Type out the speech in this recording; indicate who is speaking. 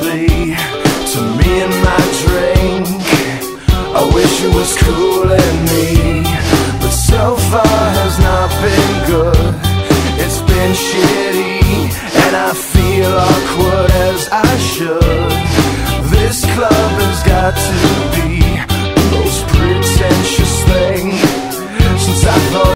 Speaker 1: nicely to me and my drink. I wish it was cooling me, but so far has not been good. It's been shitty, and I feel awkward as I should. This club has got to be the most pretentious thing since I thought